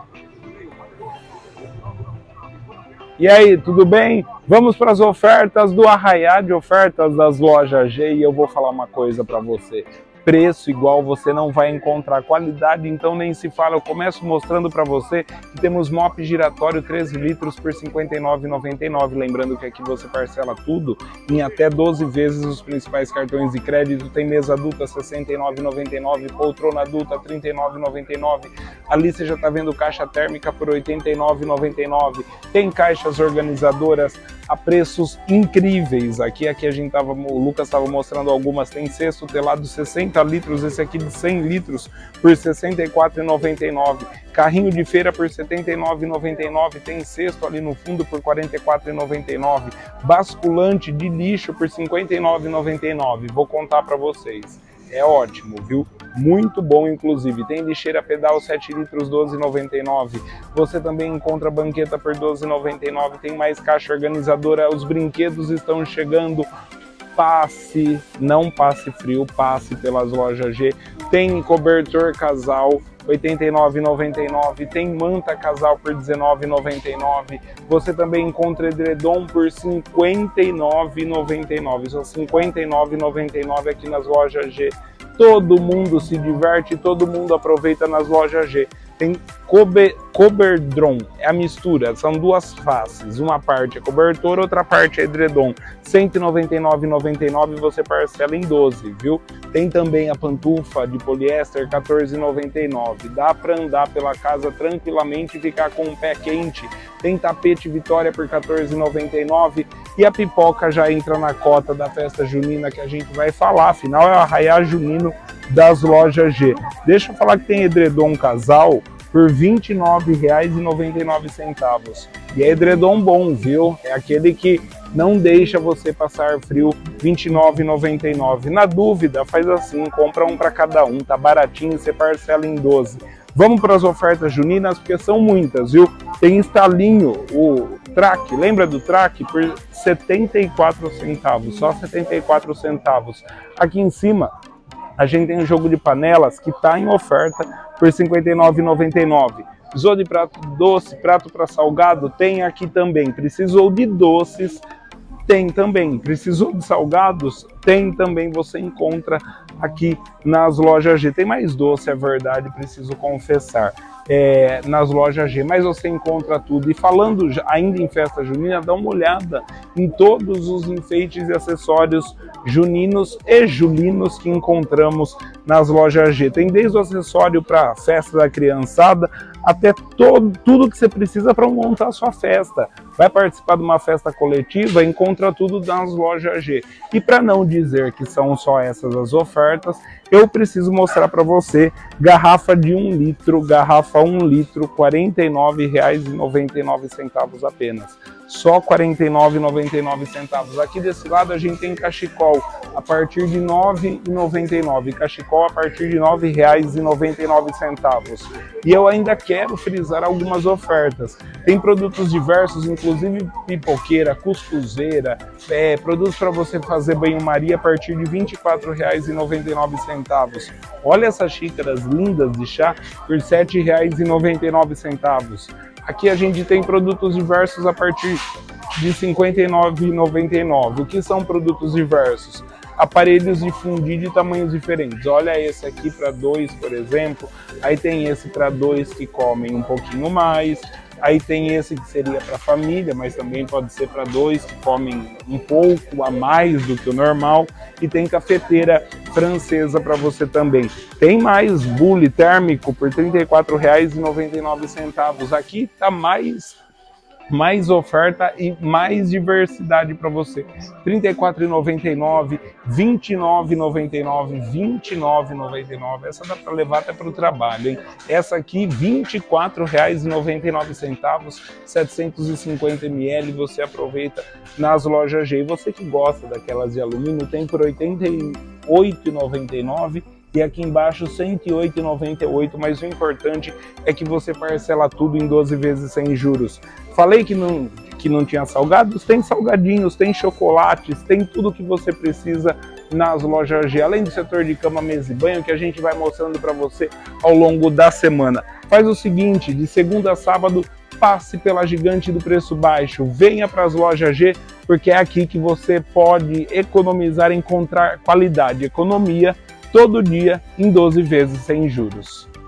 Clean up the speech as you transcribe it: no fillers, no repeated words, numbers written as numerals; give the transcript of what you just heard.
E aí, tudo bem? Vamos para as ofertas do arraiá de ofertas das lojas G e eu vou falar uma coisa para você. Preço igual você não vai encontrar, qualidade então nem se fala. Eu começo mostrando para você que temos mop giratório 13 litros por R$ 59,99. Lembrando que aqui você parcela tudo em até 12 vezes os principais cartões de crédito. Tem mesa adulta R$ 69,99, poltrona adulta R$ 39,99. Ali você já está vendo caixa térmica por R$ 89,99. Tem caixas organizadoras a preços incríveis. Aqui a gente o Lucas estava mostrando algumas. Tem cesto telado 60 litros, esse aqui de 100 litros por R$ 64,99. Carrinho de feira por R$ 79,99. Tem cesto ali no fundo por R$ 44,99. Basculante de lixo por R$ 59,99. Vou contar para vocês. É ótimo, viu? Muito bom, inclusive. Tem lixeira pedal 7 litros, R$ 12,99. Você também encontra banqueta por R$ 12,99. Tem mais caixa organizadora. Os brinquedos estão chegando. Passe, não passe frio, passe pelas lojas G. Tem cobertor casal R$ 89,99. Tem manta casal por R$ 19,99. Você também encontra edredom por R$ 59,99. São R$ 59,99 aqui nas lojas G. Todo mundo se diverte, todo mundo aproveita nas lojas G. Tem coberdron, é a mistura, são duas faces, uma parte é cobertor, outra parte é edredom. R$ 199,99 você parcela em 12, viu? Tem também a pantufa de poliéster R$ 14,99. Dá para andar pela casa tranquilamente e ficar com o pé quente. Tem tapete Vitória por R$ 14,99 e a pipoca já entra na cota da festa junina que a gente vai falar, afinal é o arraiá junino das lojas G. Deixa eu falar que tem edredom casal por R$ 29,99. E é edredom bom, viu? É aquele que não deixa você passar frio, R$ 29,99. Na dúvida, faz assim, compra um para cada um, tá baratinho, você parcela em 12. Vamos para as ofertas juninas, porque são muitas, viu? Tem estalinho, o track, lembra do track? Por 74 centavos, só 74 centavos. Aqui em cima, a gente tem um jogo de panelas que está em oferta por R$ 59,99. Precisou de prato doce, prato para salgado? Tem aqui também. Precisou de doces? Tem também. Precisou de salgados? Tem também. Você encontra aqui nas lojas G. Tem mais doce, é verdade, preciso confessar. Nas lojas G, mas você encontra tudo. E falando ainda em festa junina, dá uma olhada em todos os enfeites e acessórios juninos e julinos que encontramos nas lojas G. Tem desde o acessório para a festa da criançada até tudo que você precisa para montar a sua festa. Vai participar de uma festa coletiva, encontra tudo nas lojas G. E para não dizer que são só essas as ofertas, eu preciso mostrar para você garrafa de 1 litro, garrafa 1 litro, R$ 49,99 apenas. Só R$ 49,99. Aqui desse lado a gente tem cachecol a partir de R$ 9,99. Cachecol a partir de R$ 9,99. E eu ainda quero frisar algumas ofertas. Tem produtos diversos, inclusive pipoqueira, cuscuzeira, produtos para você fazer banho-maria a partir de R$ 24,99. Olha essas xícaras lindas de chá por R$ 7,99. Aqui a gente tem produtos diversos a partir de R$ 59,99. O que são produtos diversos? Aparelhos de fundir de tamanhos diferentes. Olha esse aqui para 2, por exemplo. Aí tem esse para 2 que comem um pouquinho mais. Aí tem esse que seria para família, mas também pode ser para 2 que comem um pouco a mais do que o normal. E tem cafeteira francesa para você também. Tem mais bule térmico por R$ 34,99. Aqui está mais oferta e mais diversidade para você. R$ 34,99, R$ 29,99, R$ 29,99. Essa dá para levar até para o trabalho, hein? Essa aqui, R$ 24,99, 750 ml. Você aproveita nas lojas G. E você que gosta daquelas de alumínio, tem por R$ 88,99. E aqui embaixo R$ 108,98, mas o importante é que você parcela tudo em 12 vezes sem juros. Falei que não tinha salgados? Tem salgadinhos, tem chocolates, tem tudo que você precisa nas lojas G, além do setor de cama, mesa e banho, que a gente vai mostrando para você ao longo da semana. Faz o seguinte, de segunda a sábado, passe pela Gigante do Preço Baixo, venha para as lojas G, porque é aqui que você pode economizar e encontrar qualidade, economia, todo dia em 12 vezes sem juros.